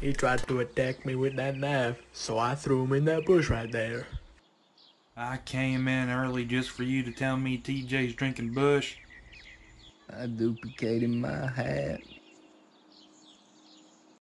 He tried to attack me with that knife, so I threw him in that bush right there. I came in early just for you to tell me TJ's drinking Busch. I duplicated my hat.